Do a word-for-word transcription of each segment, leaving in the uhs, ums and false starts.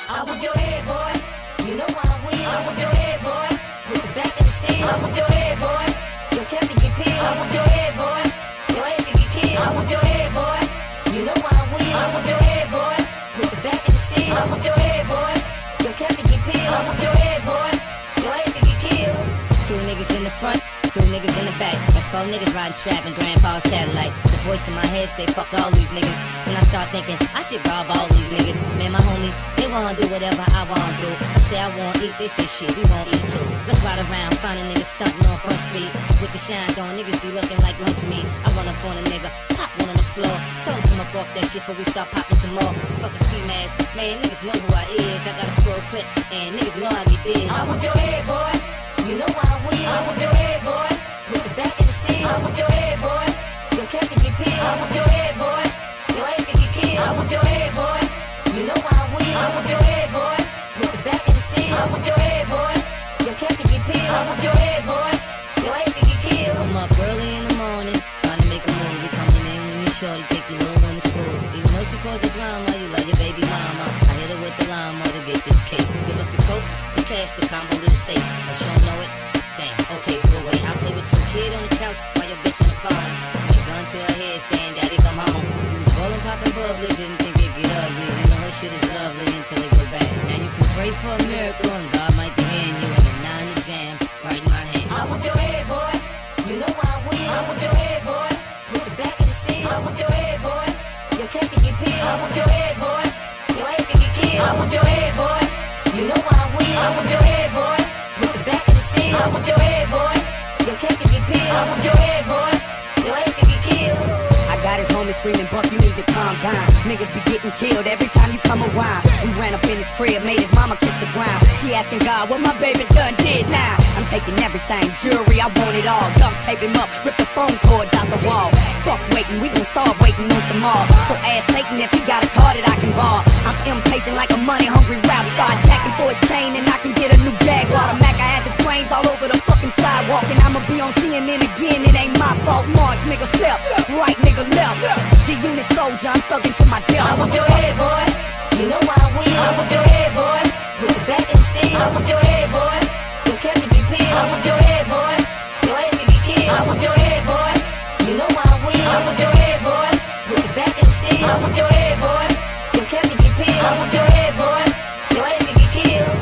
I whip your head, boy. You know why I win. I whip your head, boy. With the back of the steel. I whip your head, boy. Your cap can get peeled. I whip your head, boy. Your ass can get killed. I whip your head, boy. You know why I win. I whip your head, boy. With the back of the steel. I whip your head, boy. Your cap can get peeled. I whip your head, boy. Your ass can get killed. Two niggas in the front, two niggas in the back. That's four niggas riding strap in Grandpa's Cadillac. The voice in my head say fuck all these niggas. Then I start thinking I should rob all these niggas. Man, my homies, they wanna do whatever I wanna do. I say I wanna eat, they say shit, we won't eat too. Let's ride around, find a nigga stunting on Front Street. With the shines on, niggas be looking like lunch meat. I run up on a nigga, pop one on the floor. Tell him come up off that shit before we start popping some more. Fuck a ski mask, man, niggas know who I is. I got a full clip, and niggas know I get biz. I whip your head, boy. You know why I win. I whip your head, boy. With the back of the steel. I whip your head, boy. Your cap can get peeled. I whip your head, boy. Your ass can get killed. I whip your head, boy. You know why I win. I whip your head, boy. With the back of the steel. I whip your head, boy. Your cap can get peeled. I whip your head, boy. Your ass can get killed. I'm up early in the morning, trying to make a move. We coming in when you shorty, take your little one to school. Even though she caused the drama, you love your baby mama. I hit her with the llama to get this cake. Give us the coke, the cash, the combo to the safe. If she don't know it, damn, okay, we'll wait. I play with your kid on the couch while your bitch on the phone. With a gun to her head saying, Daddy, come home. You was ballin', poppin', bubbly, didn't think it get ugly. You know her shit is lovely until it go bad. Now you can pray for a miracle and God might be hearing you in the nine to jam right in my hand. I whip your head, boy. You know why I win. I whip your head, boy. With the back of the steel. I whip your head, boy. Your cap can get peeled. I whip your head, boy. Your ass can get killed. I whip your head, boy. You know why I win. I whip your head, boy. With the back of the steel. I whip your head, boy. Your cap can get peeled. I whip your head, boy. Your ass can get killed. I got his homie screaming, Buck, you need to calm down. Niggas be getting killed every time you come around. We ran up in his crib, made his mama kiss the ground. She asking God what my baby done did now. I'm taking everything, jewelry, I want it all. Duct tape him up, rip the phone cords out the wall. Fuck waiting, we gon' start waiting on tomorrow. So ask Satan if he got a car that I can borrow. I'm impatient like a money-hungry rap star. Jacking for his chain and I can get a new Jaguar. The Mac, I have his brains all over the fucking sidewalk. And I'ma be on C N N again, it ain't my fault. Marks, nigga, step, right, nigga, left. G-Unit soldier, I'm thugging to my death. I whip your head, boy. You know why I win. I whip your head, boy. With the back of the steel. I whip your head, boy. Your cap can get peeled. I whip your head, boy. Your ass can get killed. I whip your head, boy. You know why I win. I whip your head, boy. With the back of the steel. I whip your head, boy. Your cap can get peeled. I whip your head, boy. Your ass can get killed.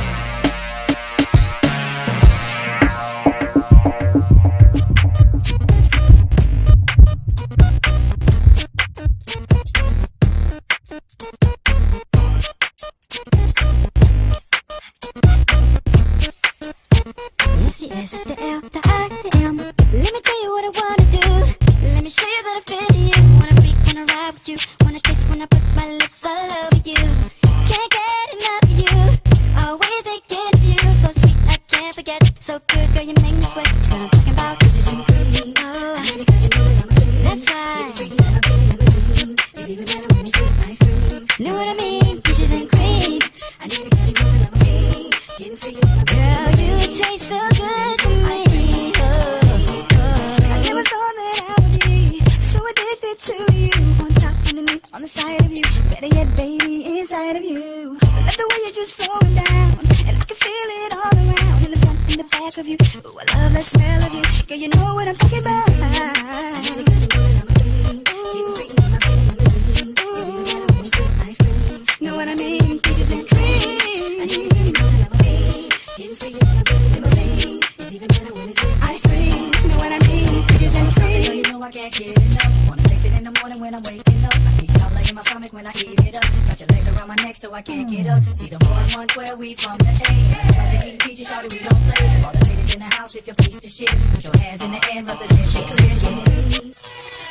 C S, the L, the I, the M. Let me tell you what I wanna do. Let me show you that I feel you. Wanna freak, wanna ride with you. Wanna taste when I put my lips all over you. Can't get enough of you. Always thinking of you. So sweet, I can't forget. So good, girl, you make me sweat. What I'm talking about, bitches and cream. Oh, that's right. It's even better when it's with ice cream. Know what I mean? Peaches and cream. I need to get you moving on my feet. Getting free on my girl, you taste so good to me. Oh, oh. I never thought that I would be so addicted to you. On top, underneath, on the side of you. Better yet, baby, inside of you. I love the way you're just flowing down, and I can feel it all around. In the front, in the back of you. Oh, I love the smell of you. Girl, you know what I'm talking about. I need to get you moving on my feet. Getting free on my feet. It's even better when it's with ice cream. Know what I mean? Peaches and cream. I need to get you moving on my feet. Getting free on my feet. It's even better when it's with ice cream. Know what I mean? Peaches and cream. Girl, you know I can't get enough. Wanna taste it in the morning when I'm waking up. I need you all like in my stomach when I eat it up. Got your legs around my neck so I can't get up. See the boys one twelve, we from the A. About to eat peaches, shawty, we don't play. So all the ladies in the house, if you're piece of shit, put your hands in the air and represent the clear. Get it.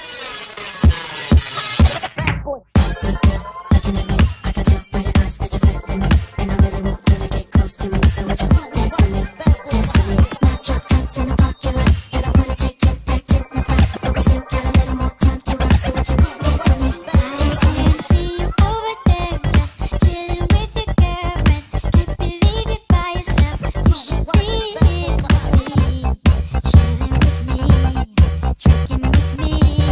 So good, looking at me, I can tell by your eyes that you're feeling me. And I really want you to get close to me. So would you dance with me, dance with me? Now drop tops in the parking lot, and I wanna take you back to my spot. But we still got a little more time to rock. So would you dance with me, dance with me? I see you over there, just chilling with your girlfriends. Can't believe you're by yourself. You should be here with me, chilling with me, drinking with me.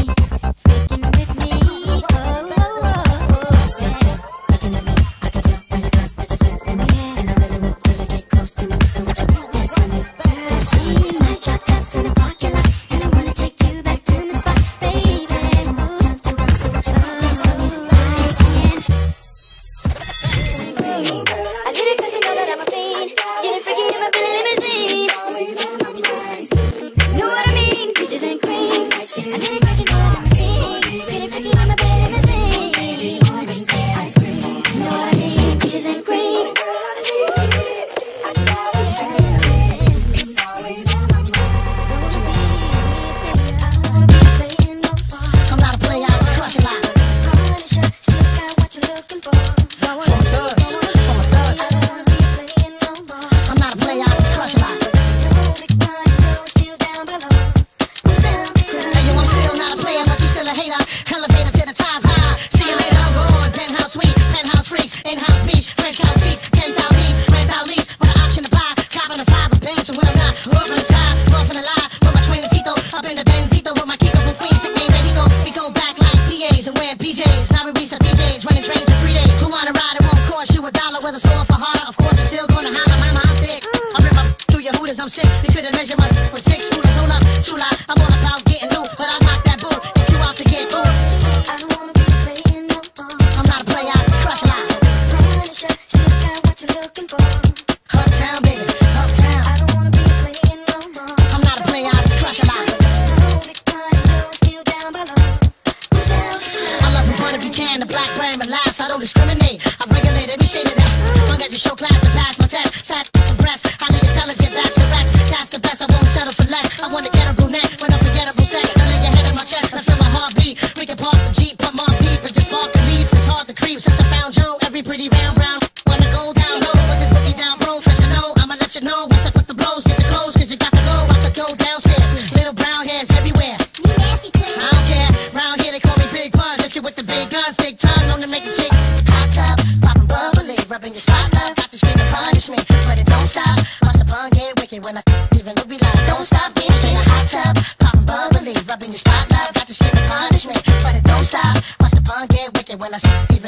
you can. The black brand relax, I don't discriminate. I regulate every shade of that. Long as you show class and pass my test. Fat breasts, highly intelligent bachelorettes. That's the best, I won't settle for less. I wanna get a brunette with unforgettable sex. I lay your head on my chest, I feel my heartbeat. We can park the Jeep, pump on deep, and just spark the leaf. It's hard to creep since I found Joe. Every pretty round brown wanna go down low. Put this boogie down professional. I'ma let you know once I put the blows. Get your clothes, cause you got to go. I could go downstairs. Little brown hairs everywhere. You nasty twin. I don't care. Round here they call me Big Buzz. If you with the big guns, big time, known to make a chick hot tub, poppin' bubbly, rubbing your spot love. Got to scream and punish me, but it don't stop. Watch the bun get wicked when I even look be like, don't stop getting in a hot tub, poppin' bubbly, rubbing your spot love. Got to scream and punish me, but it don't stop. Watch the bun get wicked when I even